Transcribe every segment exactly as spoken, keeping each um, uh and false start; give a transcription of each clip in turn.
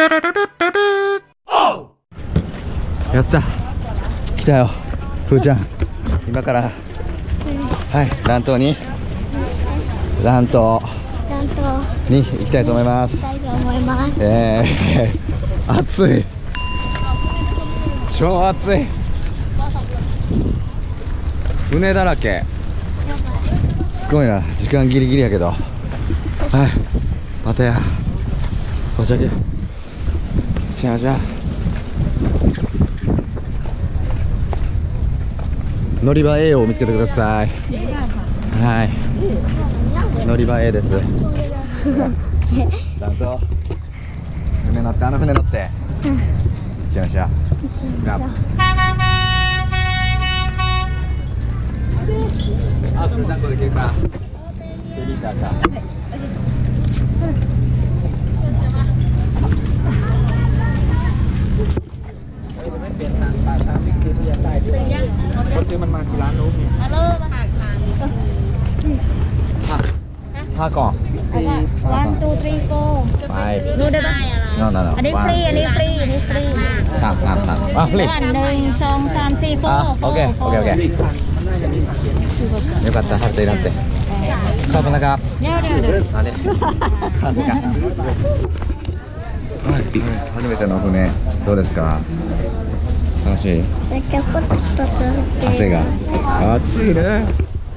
やった、来たよふーちゃん。今からはい乱闘に乱闘に行きたいと思います。えー、暑い、超暑い、船だらけ、すごいな。時間ギリギリやけど、はい、またや到着。じゃあじゃあ乗り場 A を見つけてください。はい、乗り場 A です。ちゃんと船乗って、あの船乗って、うん、行っちゃいましょう。あ、それ何個できるか。ベビーカーか。Con siêu mình mang kỳ lán đúng không? Alo, hai con. One, two, three, four. Five. No, no, no. Anh đi free, anh đi free, anh đi free. Sam, Sam, Sam. Ah, free. One, two, three, four. Okay, okay, okay. よかった、晴れていなって。カード中。あれ。初めての船、どうですか？楽しい？汗が暑いね。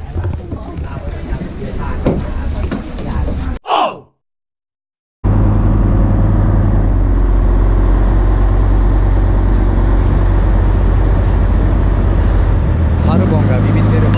ハルボンがビビってる。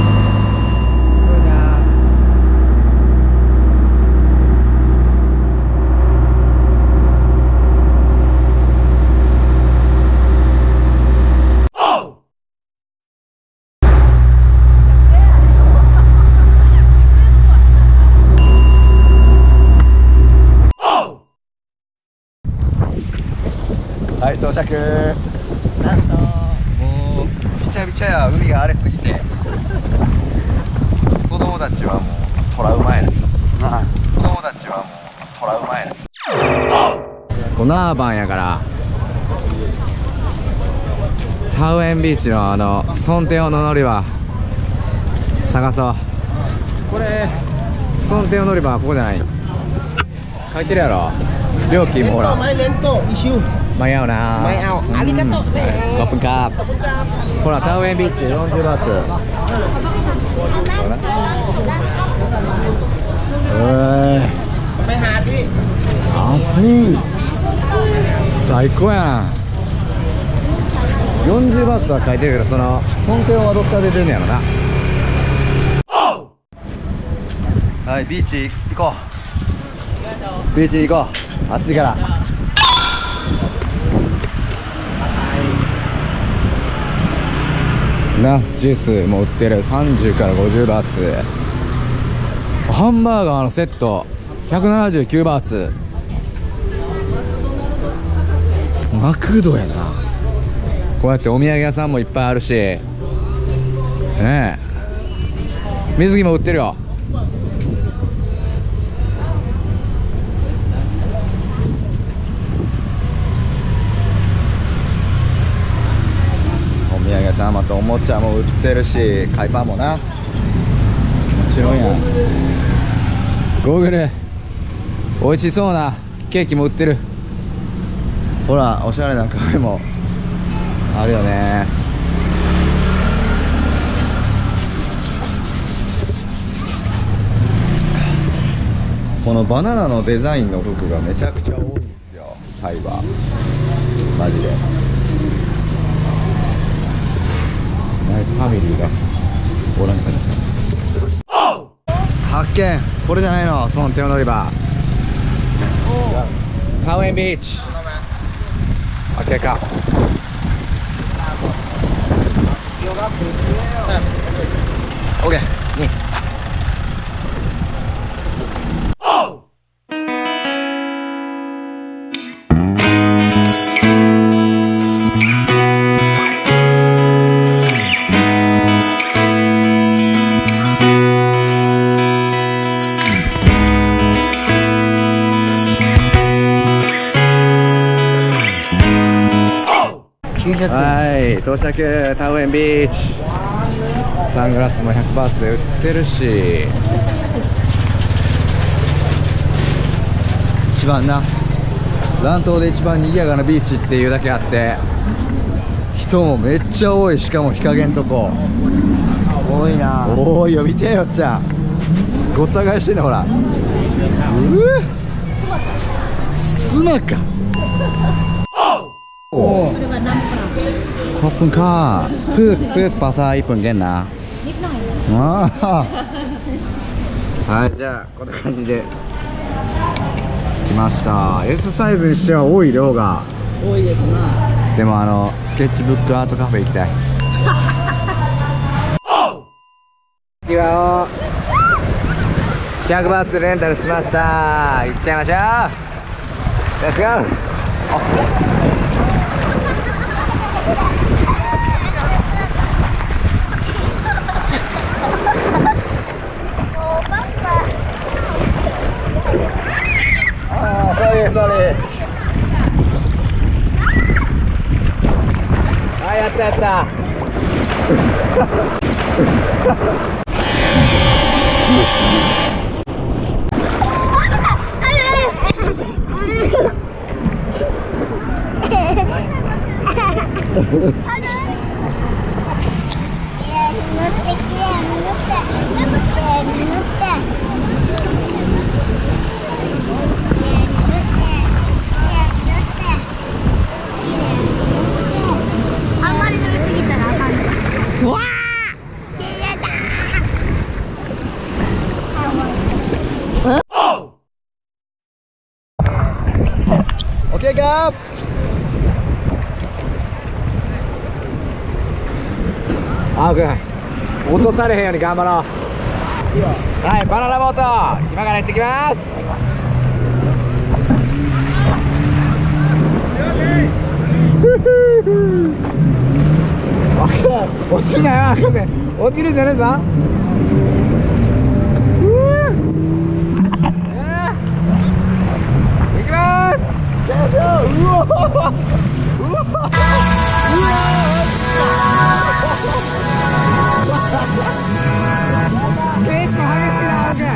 はい、到着。もうびちゃびちゃや、海が荒れすぎて子供たちはもうトラウマやね。子供たちはもうトラウマやね。このナーバンやからタウエンビーチのあのソンテオの乗り場探そう。これソンテオ乗り場はここじゃない？書いてるやろ。料金もほらไม่เอาな。ไม่เอา。ありがとう。ขอบคุณครับ。ほらタウエンビーチよんじゅうバーツ。ええ。ไปหาที่暑い。最高やん。よんじゅうバーツは書いてるけど、その本店はどっから出てんのやろな。はい、ビーチ行こう。ビーチ行こう。暑いから。な、ジュースも売ってる。さんじゅうからごじゅうバーツ。ハンバーガーのセットひゃくななじゅうきゅうバーツ。マクドやな。こうやってお土産屋さんもいっぱいあるしねえ、水着も売ってるよ。お土産屋さん、またおもちゃも売ってるし、海パンもな。もちろんや。ゴーグル美味しそうなケーキも売ってる。ほら、おしゃれなカフェもあるよね。このバナナのデザインの服がめちゃくちゃ多いんですよ、タイは。マジでファミリーがおらんかった。発見。これじゃないの、その手の乗り場。タウエンビーチ。オッケーか。オッケーに。 到着。タウエンビーチ。サングラスもひゃくパーセントで売ってるし、一番な南東で一番賑やかなビーチっていうだけあって、人もめっちゃ多い。しかも日陰んとこ多いな。 多いよ。見てよっちゃん、ごった返してんね、ほら。うぅスマか。おขอบคุณค่ะพืชพืชภาษาญี่ปุ่นเก่งนะนิดหน่อยはい、じゃあこんな感じで来ました。 S サイズにしては多い量が。 多いですな。 でもあのスケッチブックアートカフェ行きたい。次はひゃくバーツでレンタルしました。行っちゃいましょう。レッツゴー。ああ、ソリーソリー。あ、やったやった。 あんまり乗りすぎたらあかんの。 わあ。 オッケーか。あおくん落とされへんように頑張ろう。はい、バナナボート今から行ってきます。落ちないわ、落ちるんじゃねえぞ。行きます。うわうわうわ結構激しいな、オーケー。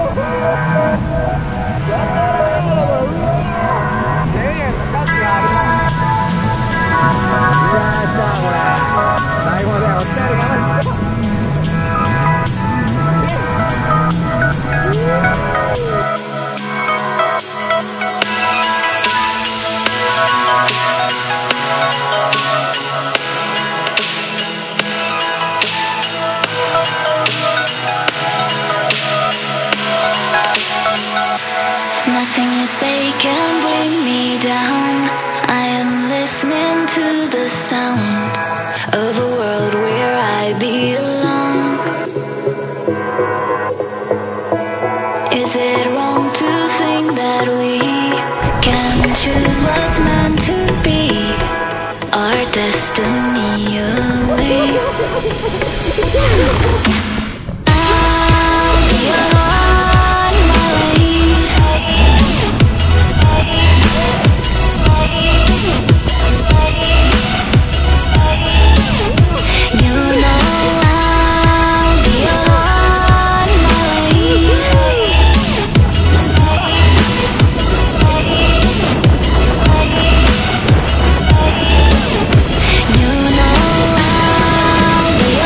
せんえんの価値があるな。うわーさあ、これ最後まで落ちたい頑張って。 Nothing you say can bring me down. I am listening to the sound of a world where I belong. Is it wrong to think that we can choose what's meant to be? Our destiny away. I'll be on my way. You know I'll be on my way. You know I'll be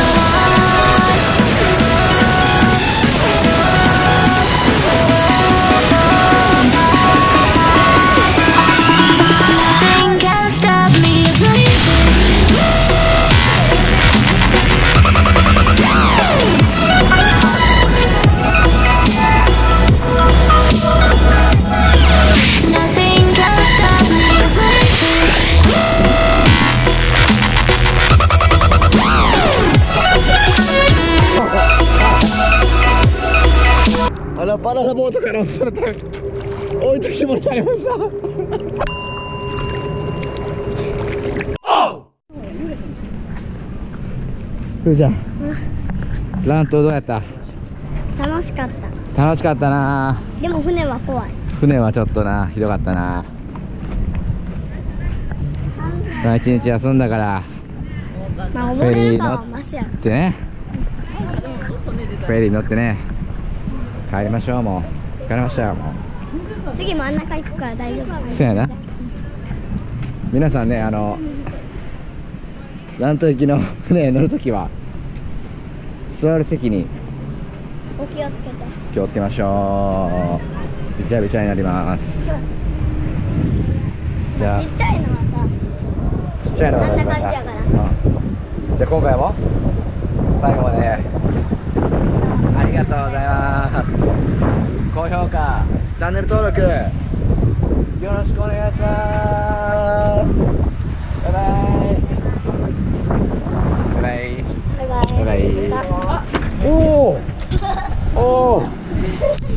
Nothing can stop me as long as Nothing can stop me as long as あのバナナボートから落とされたら置いときもされました。ふーちゃん、ラントどうやった？ 楽しかった。 楽しかったな。 でも船は怖い。 船はちょっとな、ひどかったな。まあ一日休んだからまあ溺れるかはマシやろ。 でね、フェリー乗ってね、帰りましょう。もう疲れましたよ。もう次真ん中行くから大丈夫。 そうやな。皆さんね、あの南東行きの船乗るときは座る席にお気をつけて。 気をつけましょう。びちゃびちゃになります。じゃあちっちゃいのはちっちゃいのがあんな感じやから。 うんじゃあ今回も最後までありがとうございます。高評価、チャンネル登録よろしくお願いします。バイバイ。バイバイ。 さバイバイ。 バイバイ。おおおお